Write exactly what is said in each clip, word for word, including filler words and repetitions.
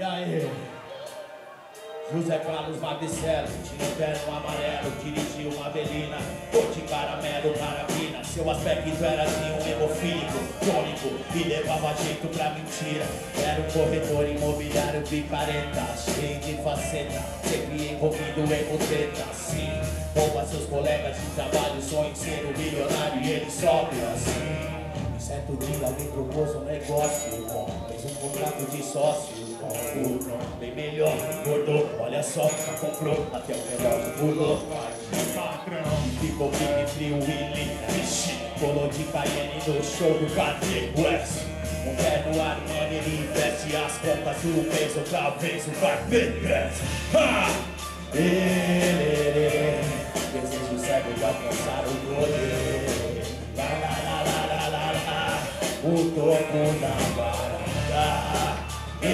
E aí? José Carlos Magricello, tinha um terno amarelo, dirigia uma Avelina, cor de caramelo, carabina. Seu aspecto era de um hemofílico, crônico, e levava jeito pra mentira. Era um corretor imobiliário picareta, cheio de faceta, sempre envolvido em boteta. Assim, rouba seus colegas de trabalho, sonha em ser um milionário e ele sobe assim. Certo dia alguém propôs um negócio, fez um contrato de sócio, o bem melhor, engordou, olha só, comprou, até o relógio pulou. Patrão, ficou bem frio, Willy, vixe, colou de Cayenne no show do Kanye West. Um terno Armani, ele investe as contas do mês, outra vez o carpete cresce. Ha! Ele, desejo cego de alcançar o poder. Lá, lá, lá, lá, lá, lá, lá. O topo da varanda.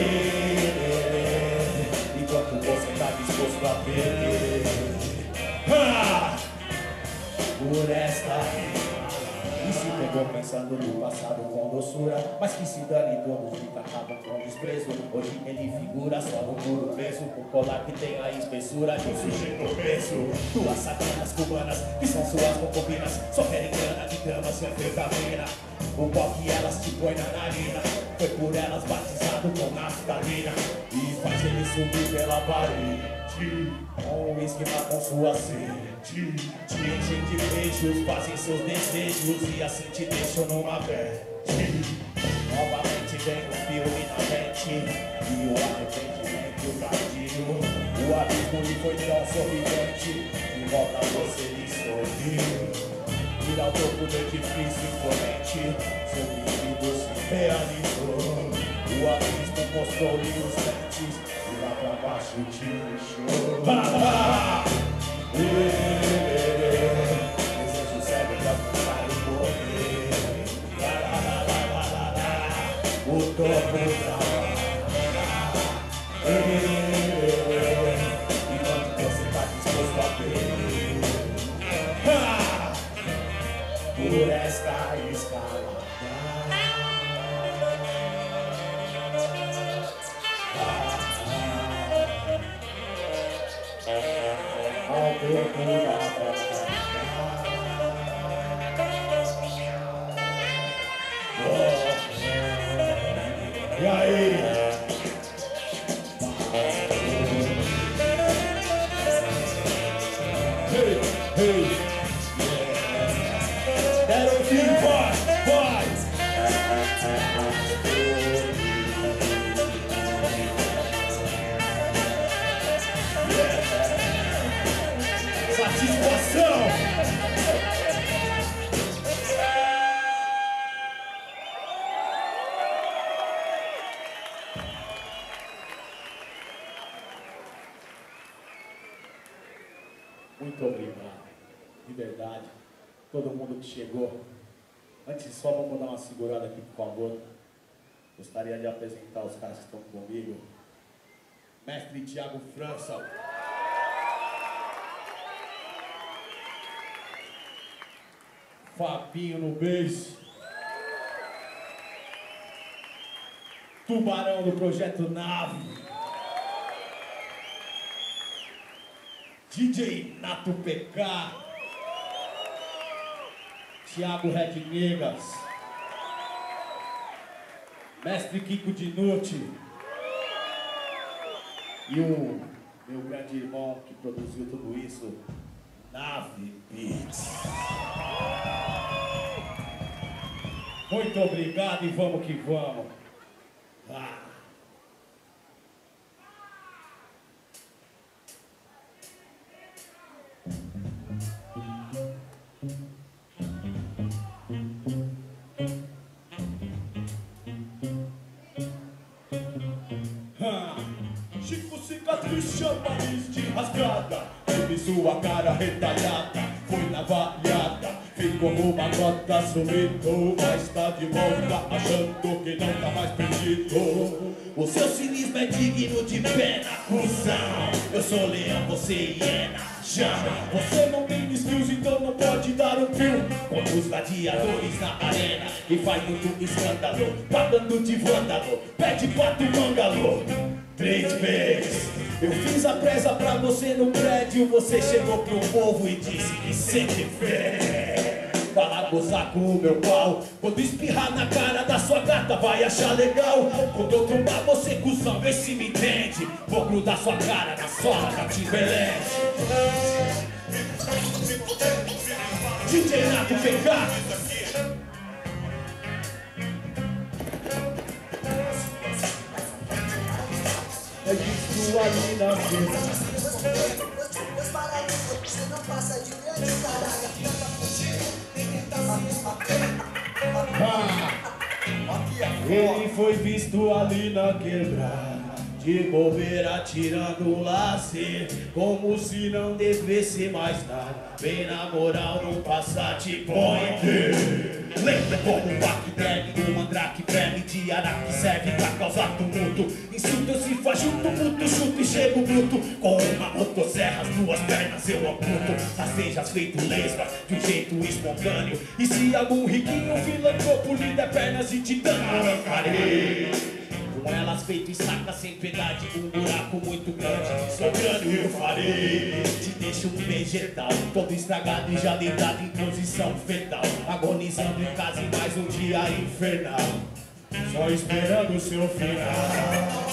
Enquanto você tá disposto a perder ah! Por esta e se pegou pensando no passado com doçura, mas que se dane, todos que acabam com desprezo. Hoje ele figura só no puro peso, o colar que tem a espessura de um sujeito obeso. Duas satanas cubanas, que são suas concubinas, só querem grana de cama sem anfetamina. O pó que elas te põe na narina foi por elas batizado com naftalina e faz ele subir pela parede com um esquema com sua sede. Te enchem de beijos, fazem seus desejos e assim te deixam numa bad. Novamente vem o filme na mente e o arrependimento tardio. O abismo lhe foi tão sorridente, de volta você lhe sorriu. Ir ao topo do edifício imponente, seu pedido se realizou. O abismo mostrou-lhe os dentes e lá pra baixo te deixou. Ah, ah, desejo cego de alcançar o poder. Lá, lá, lá, lá, lá, lá, lá. O topo da enquanto você tá disposto a perder ah, por esta escalada. Ao topo da varanda. E aí? Hey, hey, yeah. Quero ouvir, vai, vai. Satisfação! Muito obrigado, de verdade, todo mundo que chegou. Antes só vamos dar uma segurada aqui, por favor. Gostaria de apresentar os caras que estão comigo. Mestre Thiago França. Fabinho no bass. Tubarão do Projeto Nave. D J Nato P K. Thiago Red Negas. Mestre Kiko Dinucci. E o meu grande irmão que produziu tudo isso, Nave Beats. Muito obrigado e vamos que vamos. Ah. Chico cicatriz, chamariz de rasgada, teve sua cara retalhada, foi navalhada, ficou numa gota, sumiu, mas tá de volta, achando que não tá mais perdido. O seu cinismo é digno de pena, cuzão. Eu sou leão, você hiena, chama. Você não tem skills, então não pode dar um fio contra os gladiadores na arena e faz muito escândalo, pagando de vândalo, pede quatro mangalo. três vezes. Eu fiz a presa pra você no prédio, você chegou pro povo e disse que sempre fez. Fala gozar com o meu pau, quando espirrar na cara da sua gata vai achar legal. Quando eu trombar você, cuzão, vê se me entende. Vou grudar sua cara na sola da Timberland. D J Nato, vem cá. É isso ali na frente. Você não passa de grande caralho. Ele foi visto ali na quebrada, de bobeira tirando o lazer, como se não devesse mais nada. Bem na moral, no Passat Point. Lembra como o bactéria, o mandrake, verme de araque serve pra causar tumulto. Insulto se faz junto, puto, chuto e chego bruto. Com uma motosserra, as duas pernas eu amputo. Rastejas feito lesma, de um jeito espontâneo. E se algum riquinho filantropo lhe der pernas de titânio, eu arrancarei. Com elas feito em saca sem piedade, um buraco muito grande, sobrando eu farei. Te deixo um vegetal, todo estragado e já deitado em posição fetal, agonizando em casa em mais um dia infernal, só esperando o seu final.